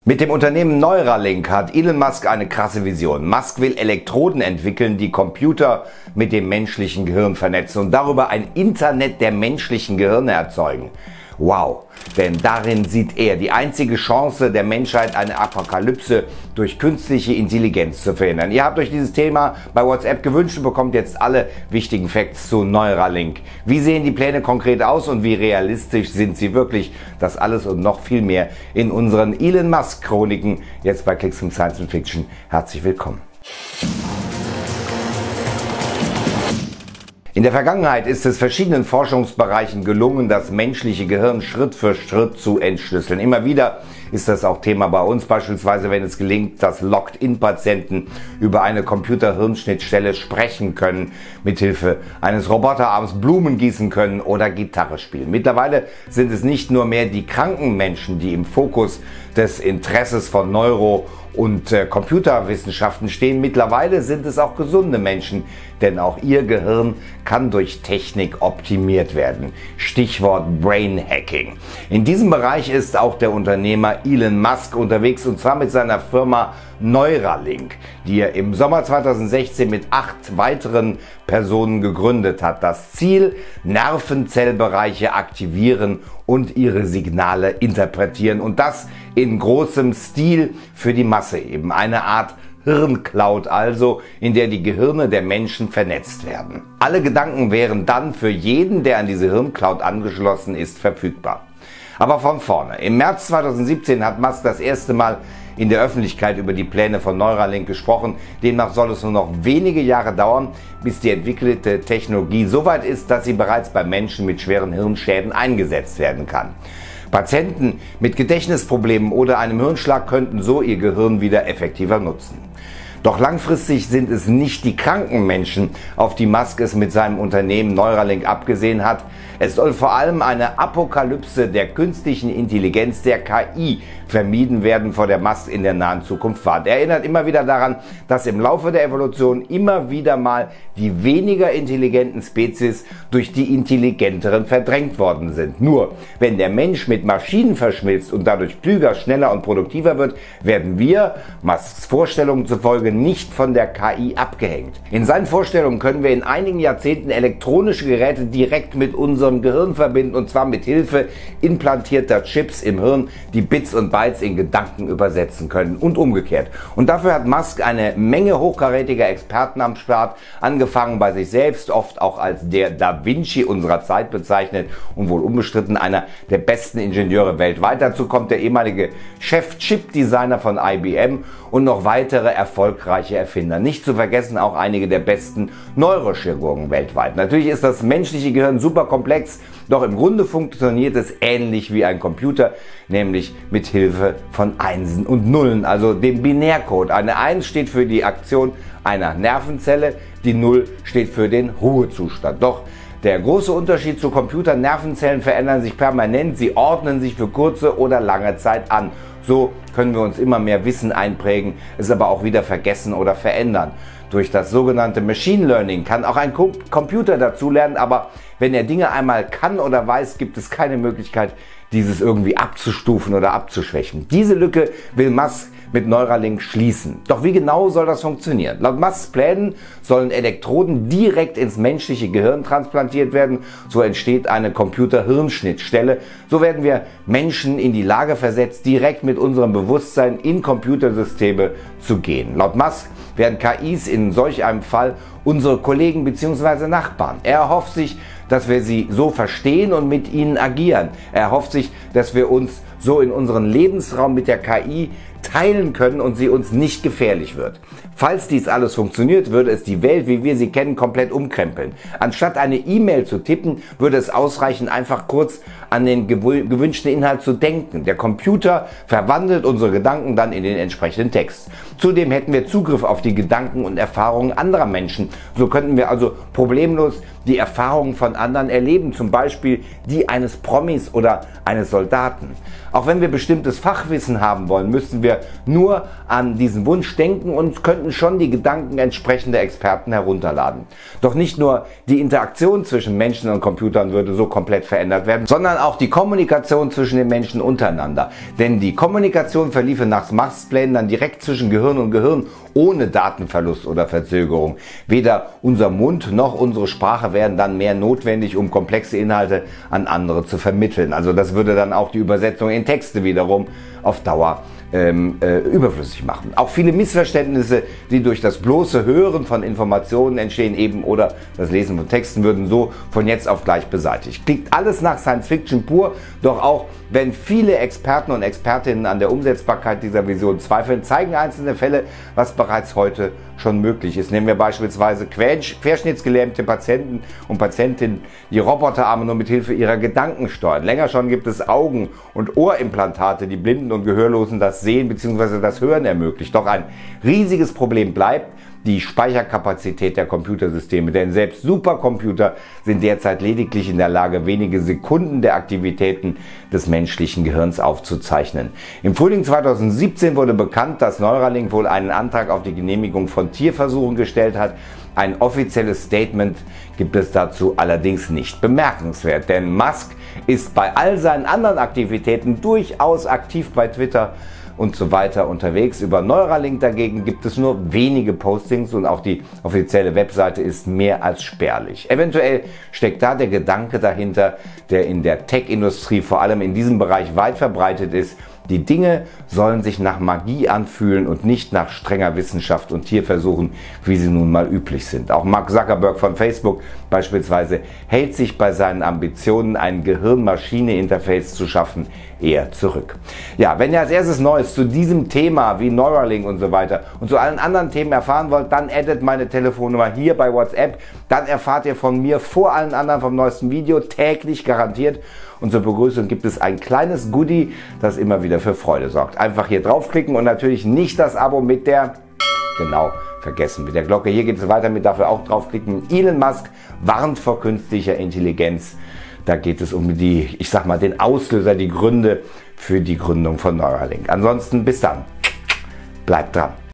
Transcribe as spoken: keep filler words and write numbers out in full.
Mit dem Unternehmen Neuralink hat Elon Musk eine krasse Vision. Musk will Elektroden entwickeln, die Computer mit dem menschlichen Gehirn vernetzen und darüber ein Internet der menschlichen Gehirne erzeugen. Wow, denn darin sieht er die einzige Chance der Menschheit, eine Apokalypse durch künstliche Intelligenz zu verhindern. Ihr habt euch dieses Thema bei WhatsApp gewünscht und bekommt jetzt alle wichtigen Facts zu Neuralink. Wie sehen die Pläne konkret aus und wie realistisch sind sie wirklich? Das alles und noch viel mehr in unseren Elon Musk Chroniken, jetzt bei Klicks from Science and Fiction. Herzlich willkommen. In der Vergangenheit ist es verschiedenen Forschungsbereichen gelungen, das menschliche Gehirn Schritt für Schritt zu entschlüsseln. Immer wieder ist das auch Thema bei uns, beispielsweise wenn es gelingt, dass Locked-in-Patienten über eine Computer-Hirnschnittstelle sprechen können, mithilfe eines Roboterarms Blumen gießen können oder Gitarre spielen. Mittlerweile sind es nicht nur mehr die kranken Menschen, die im Fokus des Interesses von Neuro- und äh, Computerwissenschaften stehen. Mittlerweile sind es auch gesunde Menschen, denn auch ihr Gehirn kann durch Technik optimiert werden. Stichwort Brain Hacking. In diesem Bereich ist auch der Unternehmer Elon Musk unterwegs, und zwar mit seiner Firma Neuralink, die er im Sommer zweitausendsechzehn mit acht weiteren Personen gegründet hat. Das Ziel: Nervenzellbereiche aktivieren und ihre Signale interpretieren, und das in großem Stil für die Masse, eben eine Art Hirncloud also, in der die Gehirne der Menschen vernetzt werden. Alle Gedanken wären dann für jeden, der an diese Hirncloud angeschlossen ist, verfügbar. Aber von vorne. Im März zweitausendsiebzehn hat Musk das erste Mal in der Öffentlichkeit über die Pläne von Neuralink gesprochen. Demnach soll es nur noch wenige Jahre dauern, bis die entwickelte Technologie so weit ist, dass sie bereits bei Menschen mit schweren Hirnschäden eingesetzt werden kann. Patienten mit Gedächtnisproblemen oder einem Hirnschlag könnten so ihr Gehirn wieder effektiver nutzen. Doch langfristig sind es nicht die kranken Menschen, auf die Musk es mit seinem Unternehmen Neuralink abgesehen hat. Es soll vor allem eine Apokalypse der künstlichen Intelligenz, der K I, vermieden werden, vor der Musk in der nahen Zukunft warnt. Er erinnert immer wieder daran, dass im Laufe der Evolution immer wieder mal die weniger intelligenten Spezies durch die intelligenteren verdrängt worden sind. Nur, wenn der Mensch mit Maschinen verschmilzt und dadurch klüger, schneller und produktiver wird, werden wir, Musks Vorstellungen zufolge, nicht von der K I abgehängt. In seinen Vorstellungen können wir in einigen Jahrzehnten elektronische Geräte direkt mit unserem Gehirn verbinden, und zwar mit Hilfe implantierter Chips im Hirn, die Bits und Bytes in Gedanken übersetzen können und umgekehrt. Und dafür hat Musk eine Menge hochkarätiger Experten am Start, angefangen bei sich selbst, oft auch als der Da Vinci unserer Zeit bezeichnet und wohl unbestritten einer der besten Ingenieure weltweit. Dazu kommt der ehemalige Chef-Chip-Designer von I B M und noch weitere erfolgreiche Erfinder. Nicht zu vergessen auch einige der besten Neurochirurgen weltweit. Natürlich ist das menschliche Gehirn super komplex, doch im Grunde funktioniert es ähnlich wie ein Computer, nämlich mit Hilfe von Einsen und Nullen, also dem Binärcode. Eine Eins steht für die Aktion einer Nervenzelle, die Null steht für den Ruhezustand. Doch der große Unterschied zu Computern: Nervenzellen verändern sich permanent, sie ordnen sich für kurze oder lange Zeit an. So können wir uns immer mehr Wissen einprägen, es aber auch wieder vergessen oder verändern. Durch das sogenannte Machine Learning kann auch ein Computer dazulernen, aber wenn er Dinge einmal kann oder weiß, gibt es keine Möglichkeit, dieses irgendwie abzustufen oder abzuschwächen. Diese Lücke will Musk mit Neuralink schließen. Doch wie genau soll das funktionieren? Laut Musks Plänen sollen Elektroden direkt ins menschliche Gehirn transplantiert werden. So entsteht eine Computer-Hirnschnittstelle. So werden wir Menschen in die Lage versetzt, direkt mit unserem Bewusstsein in Computersysteme zu gehen. Laut Musk werden K Is in solch einem Fall unsere Kollegen bzw. Nachbarn. Er erhofft sich, dass wir sie so verstehen und mit ihnen agieren. Er erhofft sich, dass wir uns so in unseren Lebensraum mit der K I teilen können und sie uns nicht gefährlich wird. Falls dies alles funktioniert, würde es die Welt, wie wir sie kennen, komplett umkrempeln. Anstatt eine E-Mail zu tippen, würde es ausreichen, einfach kurz an den gewünschten Inhalt zu denken. Der Computer verwandelt unsere Gedanken dann in den entsprechenden Text. Zudem hätten wir Zugriff auf die Gedanken und Erfahrungen anderer Menschen. So könnten wir also problemlos die Erfahrungen von anderen erleben, zum Beispiel die eines Promis oder eines Soldaten. Auch wenn wir bestimmtes Fachwissen haben wollen, müssen wir nur an diesen Wunsch denken und könnten schon die Gedanken entsprechender Experten herunterladen. Doch nicht nur die Interaktion zwischen Menschen und Computern würde so komplett verändert werden, sondern auch die Kommunikation zwischen den Menschen untereinander. Denn die Kommunikation verliefe nach Max-Plänen dann direkt zwischen Gehirn und Gehirn ohne Datenverlust oder Verzögerung. Weder unser Mund noch unsere Sprache wären dann mehr notwendig, um komplexe Inhalte an andere zu vermitteln. Also das würde dann auch die Übersetzung in Texte wiederum auf Dauer ähm, äh, überflüssig machen. Auch viele Missverständnisse, die durch das bloße Hören von Informationen entstehen eben oder das Lesen von Texten, würden so von jetzt auf gleich beseitigt. Klingt alles nach Science Fiction pur, doch auch wenn viele Experten und Expertinnen an der Umsetzbarkeit dieser Vision zweifeln, zeigen einzelne Fälle, was bereits heute schon möglich ist. Nehmen wir beispielsweise querschnittsgelähmte Patienten und Patientinnen, die Roboterarme nur mit Hilfe ihrer Gedanken steuern. Länger schon gibt es Augen- und Ohrimplantate, die Blinden und Gehörlosen das Sehen bzw. das Hören ermöglicht. Doch ein riesiges Problem bleibt die Speicherkapazität der Computersysteme, denn selbst Supercomputer sind derzeit lediglich in der Lage, wenige Sekunden der Aktivitäten des menschlichen Gehirns aufzuzeichnen. Im Frühling zweitausendsiebzehn wurde bekannt, dass Neuralink wohl einen Antrag auf die Genehmigung von Tierversuchen gestellt hat. Ein offizielles Statement gibt es dazu allerdings nicht. Bemerkenswert, denn Musk ist bei all seinen anderen Aktivitäten durchaus aktiv bei Twitter und so weiter unterwegs. Über Neuralink dagegen gibt es nur wenige Postings und auch die offizielle Webseite ist mehr als spärlich. Eventuell steckt da der Gedanke dahinter, der in der Tech-Industrie vor allem in diesem Bereich weit verbreitet ist. Die Dinge sollen sich nach Magie anfühlen und nicht nach strenger Wissenschaft und Tierversuchen, wie sie nun mal üblich sind. Auch Mark Zuckerberg von Facebook beispielsweise hält sich bei seinen Ambitionen, ein Gehirn-Maschine-Interface zu schaffen, eher zurück. Ja, wenn ihr als erstes Neues zu diesem Thema wie Neuralink und so weiter und zu allen anderen Themen erfahren wollt, dann addet meine Telefonnummer hier bei WhatsApp. Dann erfahrt ihr von mir vor allen anderen vom neuesten Video, täglich garantiert. Und zur Begrüßung gibt es ein kleines Goodie, das immer wieder für Freude sorgt. Einfach hier draufklicken und natürlich nicht das Abo mit der, genau, vergessen mit der Glocke. Hier geht es weiter mit, dafür auch draufklicken. Elon Musk warnt vor künstlicher Intelligenz. Da geht es um die, ich sag mal, den Auslöser, die Gründe für die Gründung von Neuralink. Ansonsten bis dann. Bleibt dran.